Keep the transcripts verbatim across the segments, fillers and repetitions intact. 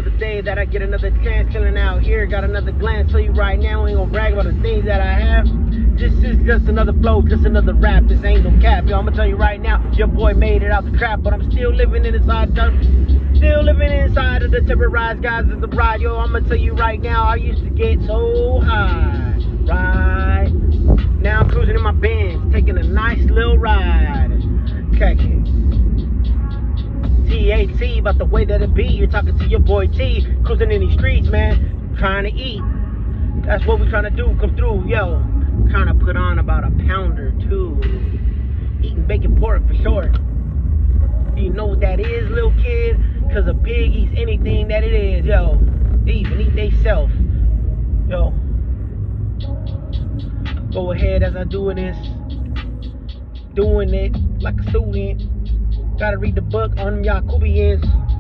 another day that I get another chance, chilling out here. Got another glance, tell you right now, ain't gonna brag about the things that I have. This is just another flow, just another rap. This ain't no cap, yo. I'm gonna tell you right now, your boy made it out the trap, but I'm still living inside the, still living inside of the terrorized guys of the ride, yo. I'm gonna tell you right now, I used to get so high, right? Now I'm cruising in my Benz, taking a nice little ride. Check it. T A T, about the way that it be. You're talking to your boy T, cruising in these streets, man, trying to eat. That's what we trying to do. Come through, yo. Trying to put on about a pound or two. Eating bacon pork for short. Do you know what that is, little kid? Cause a pig eats anything that it is, yo. They even eat they self. Yo. Go ahead as I do this. Doing it like a student. Gotta read the book on them Yacubians,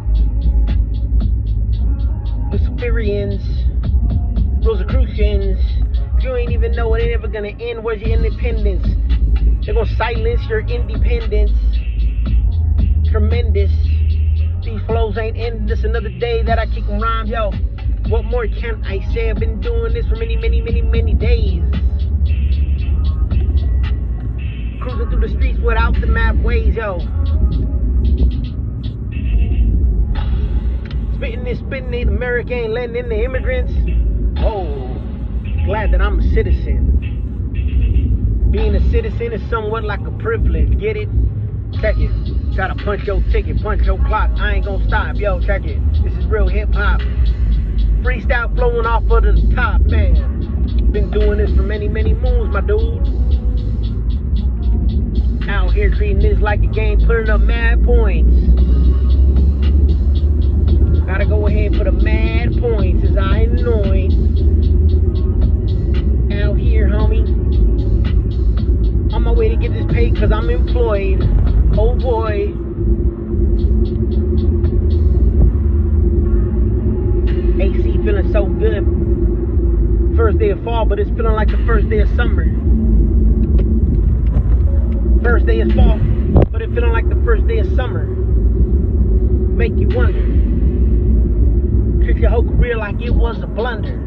Luciferians, Rosicrucians. You ain't even know it ain't ever gonna end. Where's your independence? They're gonna silence your independence. Tremendous. These flows ain't ending. This another day that I kick them rhymes, yo. What more can I say? I've been doing this for many, many, many, many days. Cruising through the streets without the map ways, yo. Spitting this, spitting it, America ain't letting in the immigrants. Oh, glad that I'm a citizen. Being a citizen is somewhat like a privilege, get it? Check it. Gotta punch your ticket, punch your clock. I ain't gonna stop, yo, check it. This is real hip hop. Freestyle flowing off of the top, man. Been doing this for many, many moons, my dude. Out here treating this like a game, putting up mad points. Gotta go ahead and put up mad points as I anoint. Out here, homie. On my way to get this paid cause I'm employed. Oh boy. A C feeling so good. First day of fall, but it's feeling like the first day of summer. First day of fall, but it feeling like the first day of summer. Make you wonder. Treat your whole career like it was a blunder.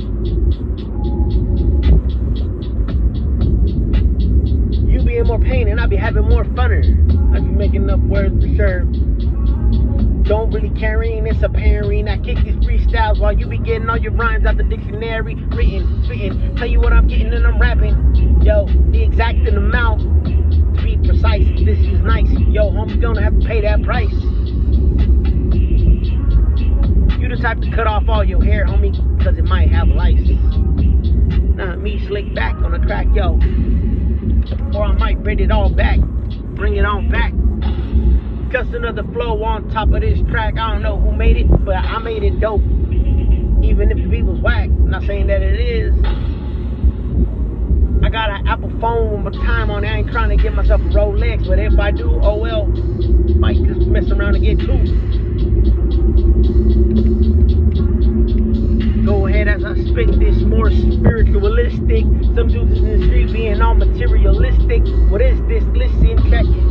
You be in more pain and I be having more funner. I be making up words for sure. Don't really carrying, it's apparent. I kick these freestyles while you be getting all your rhymes out the dictionary. Written, spitting, tell you what I'm getting and I'm rapping. Yo, the exact amount. To be precise, this is nice. Yo, homie, gonna have to pay that price. You the type to cut off all your hair, homie, cause it might have lice. Not me, slick back on the track, yo. Or I might braid it all back, bring it on back. Just another flow on top of this track. I don't know who made it, but I made it dope. Even if the beat was whack, I'm not saying that it is. I got an Apple phone with time on it. I ain't trying to get myself a Rolex, but if I do, oh well. Might just mess around and get two. Go ahead as I spit this more spiritualistic. Some dudes in the street being all materialistic. What is this? Listen, check it.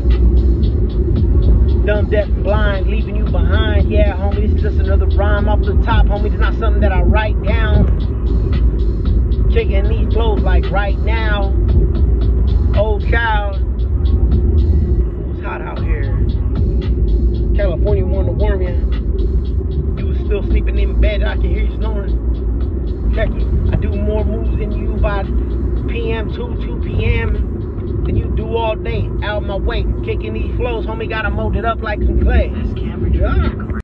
Dumb, deaf, and blind, leaving you behind. Yeah, homie, this is just another rhyme off the top, homie. It's not something that I write down. Kicking these flows like right now. Old child. It's hot out here. California wanted to warm you. You was still sleeping in bed. I can hear you snoring. Check it. I do more moves than you by P M two, two P M than you do all day. Out my way. Kicking these flows, homie. Gotta mold it up like some clay.